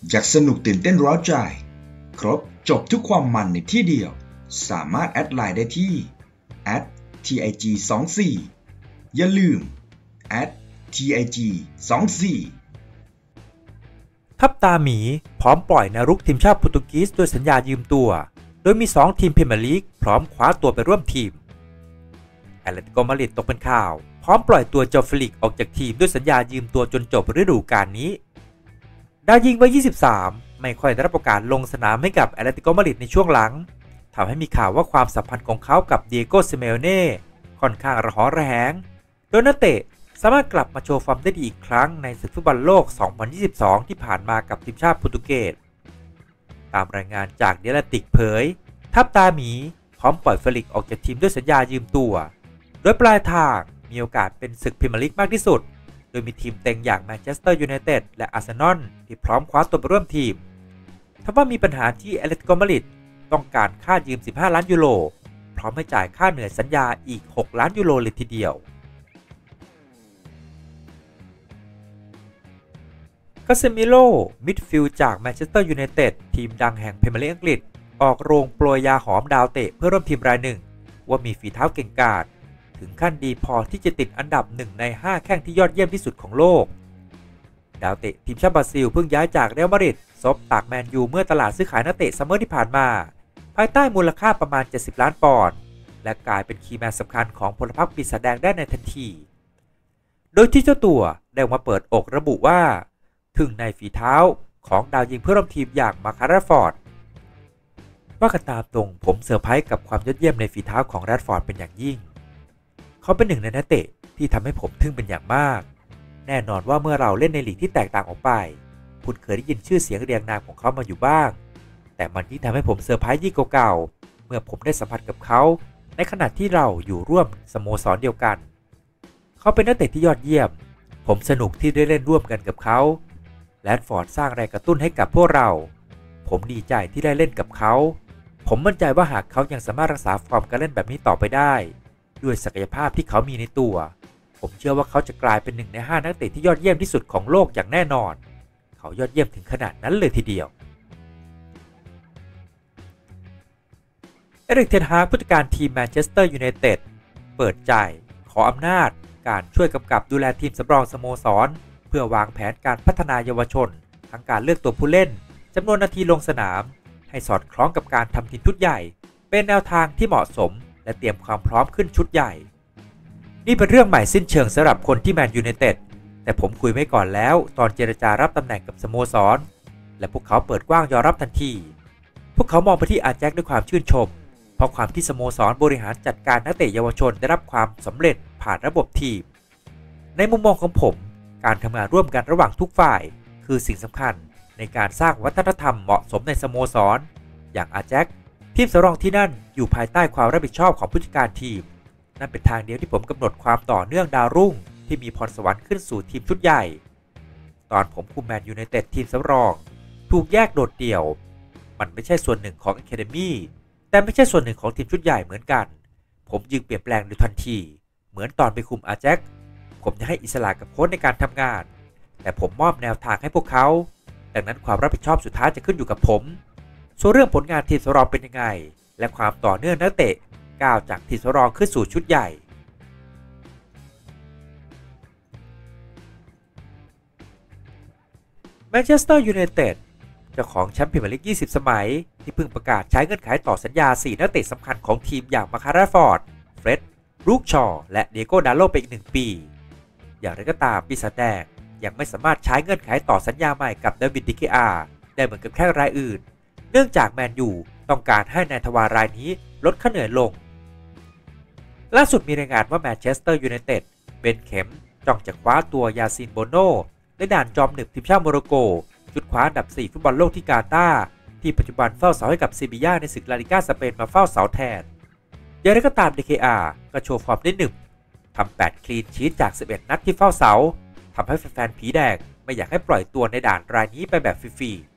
อยากสนุกตื่นเต้นเร้าใจครบจบทุกความมันในที่เดียวสามารถแอดไลน์ได้ที่ @TIG24 อย่าลืม @TIG24 ทับตาหมีพร้อมปล่อยนารุกทีมชาติโปรตุเกสด้วยสัญญายืมตัวโดยมี2ทีมพรีเมียร์ลีกพร้อมคว้าตัวไปร่วมทีมแอตเลติโกมาดริดตกเป็นข่าวพร้อมปล่อยตัวจอเฟลิกออกจากทีมด้วยสัญญายืมตัวจนจบฤดูกาลนี้ดาวยิงวัย23ไม่ค่อยได้รับโอกาสลงสนามให้กับแอตเลติโกมาดริดในช่วงหลังทำให้มีข่าวว่าความสัมพันธ์ของเขากับเดียโก ซิเมโอเน่ค่อนข้างระหองระแหงโดยนักเตะสามารถกลับมาโชว์ฟอร์มได้ดีอีกครั้งในศึกฟุตบอลโลก 2022 ที่ผ่านมากับทีมชาติโปรตุเกสตามรายงานจากเดลติกเผยทับตาหมีพร้อมปล่อยเฟลิกออกจากทีมด้วยสัญญายืมตัวโดยปลายทางมีโอกาสเป็นศึกพรีเมียร์ลีกมากที่สุดโดยมีทีมเต็งอย่างแมนเชสเตอร์ยูไนเต็ดและอาร์เซนอลที่พร้อมคว้าตัวไปร่วมทีมทว่ามีปัญหาที่แอตเลติโกมาดริดต้องการค่ายืม15 ล้านยูโรพร้อมให้จ่ายค่าเหนื่อยสัญญาอีก6 ล้านยูโรเลยทีเดียวคาเซมิโร่มิดฟิลด์จากแมนเชสเตอร์ยูไนเต็ดทีมดังแห่งพรีเมียร์ลีกอังกฤษออกโรงโปรยยาหอมดาวเตะเพื่อร่วมทีมรายหนึ่งว่ามีฝีเท้าเก่งกาจถึงขั้นดีพอที่จะติดอันดับ1 ใน 5 แข้งที่ยอดเยี่ยมที่สุดของโลกดาวเตะทีมชาติบราซิลเพิ่งย้ายจากเรอัลมาดริดซบตากแมนยูเมื่อตลาดซื้อขายนักเตะซัมเมอร์ที่ผ่านมาภายใต้มูลค่าประมาณ70 ล้านปอนด์และกลายเป็นคีย์แมนสำคัญของพลพรรคปีศาจแดงได้ในทันทีโดยที่เจ้าตัวได้มาเปิดอกระบุว่าถึงในฝีเท้าของดาวยิงเพื่อร่วมทีมอย่างมาร์คัส แรชฟอร์ดว่ากันตามตรงผมเซอร์ไพรส์กับความยอดเยี่ยมในฝีเท้าของแรชฟอร์ดเป็นอย่างยิ่งเขาเป็นหนึ่งในนักเตะที่ทำให้ผมทึ่งเป็นอย่างมากแน่นอนว่าเมื่อเราเล่นในลีกที่แตกต่างออกไปคุณเคยได้ยินชื่อเสียงเรียงนามของเขามาอยู่บ้างแต่มันยิ่งทำให้ผมเซอร์ไพรส์ยิ่งเก่าๆเมื่อผมได้สัมผัสกับเขาในขณะที่เราอยู่ร่วมสโมสรเดียวกันเขาเป็นนักเตะที่ยอดเยี่ยมผมสนุกที่ได้เล่นร่วมกันกับเขาแรชฟอร์ดสร้างแรงกระตุ้นให้กับพวกเราผมดีใจที่ได้เล่นกับเขาผมมั่นใจว่าหากเขายังสามารถรักษาฟอร์มการเล่นแบบนี้ต่อไปได้ด้วยศักยภาพที่เขามีในตัวผมเชื่อว่าเขาจะกลายเป็น1 ใน 5 นักเตะที่ยอดเยี่ยมที่สุดของโลกอย่างแน่นอนเขายอดเยี่ยมถึงขนาดนั้นเลยทีเดียวเอริก เทนฮากผู้จัดการทีมแมนเชสเตอร์ยูไนเต็ดเปิดใจขออำนาจการช่วยกำกับดูแลทีมสำรองสโมสรเพื่อวางแผนการพัฒนาเยาวชนทั้งการเลือกตัวผู้เล่นจำนวนนาทีลงสนามให้สอดคล้องกับการทำทีมชุดใหญ่เป็นแนวทางที่เหมาะสมและเตรียมความพร้อมขึ้นชุดใหญ่นี่เป็นเรื่องใหม่สิ้นเชิงสำหรับคนที่แมนยูไนเต็ดแต่ผมคุยไว้ก่อนแล้วตอนเจรจารับตำแหน่งกับสโมสรและพวกเขาเปิดกว้างยอมรับทันทีพวกเขามองไปที่อาแจ็คด้วยความชื่นชมเพราะความที่สโมสรบริหารจัดการนักเตะเยาวชนได้รับความสำเร็จผ่านระบบทีมในมุมมองของผมการทำงานร่วมกันระหว่างทุกฝ่ายคือสิ่งสำคัญในการสร้างวัฒนธรรมเหมาะสมในสโมสรอย่างอาแจ็คทีมสำรองที่นั่นอยู่ภายใต้ความรับผิดชอบของผู้จัดการทีมนั่นเป็นทางเดียวที่ผมกำหนดความต่อเนื่องดาวรุ่งที่มีพรสวรรค์ขึ้นสู่ทีมชุดใหญ่ตอนผมคุมแมนยูไนเต็ดทีมสำรองถูกแยกโดดเดี่ยวมันไม่ใช่ส่วนหนึ่งของอะคาเดมี่แต่ไม่ใช่ส่วนหนึ่งของทีมชุดใหญ่เหมือนกันผมจึงเปลี่ยนแปลงโดยทันทีเหมือนตอนไปคุมอาแจ็คผมจะให้อิสระกับโค้ชในการทำงานแต่ผมมอบแนวทางให้พวกเขาดังนั้นความรับผิดชอบสุดท้ายจะขึ้นอยู่กับผมส่วนเรื่องผลงานทีมสำรองเป็นยังไงและความต่อเนื่องนักเตะก้าวจากทีมสำรองขึ้นสู่ชุดใหญ่แมนเชสเตอร์ยูไนเต็ดเจ้าของแชมป์พรีเมียร์ลีก20 สมัยที่เพิ่งประกาศใช้เงื่อนไขต่อสัญญา4 นักเตะสำคัญของทีมอย่างมาร์คัส แรชฟอร์ดเฟร็ดลูกชอและเดียโก ดาโลไปอีก1 ปีอย่างไรก็ตามปีศาจแดงยังไม่สามารถใช้เงื่อนไขต่อสัญญาใหม่กับเดวิด ดิเคอาได้เหมือนกับแค่รายอื่นเนื่องจากแมนยูต้องการให้นายทวารายนี้ลดค่าเหนื่อยลงล่าสุดมีรายงานว่าแมนเชสเตอร์ยูไนเต็ดเป็นเข็มจ้องจะคว้าตัวยาซิน โบโนในด่านจอมหนึบทีมชาติโมร็อกโกชุดคว้าอันดับ4ฟุตบอลโลกที่กาตาร์ที่ปัจจุบันเฝ้าเสาให้กับเซบีย่าในศึกลาลิก้าสเปนมาเฝ้าเสาแทนอย่างไรก็ตาม DKR ก็โชว์ฟอร์มได้ทำ8 คลีนชีทจาก11 นัดที่เฝ้าเสาทำให้แฟนๆผีแดงไม่อยากให้ปล่อยตัวในด่านรายนี้ไปแบบฟรีๆ